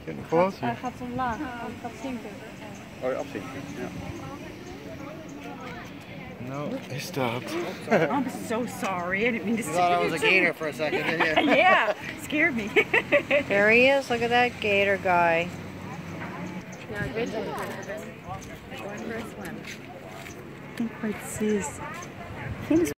Getting close. Hij gaat omlaag, hij gaat zinken. Oh, afzinken. Ja. No, he stopped. I'm so sorry. I didn't mean to You thought I was a gator for a second, didn't you? Yeah, scared me. There he is. Look at that gator guy. Yeah, good job. Going for a swim. I can't quite see his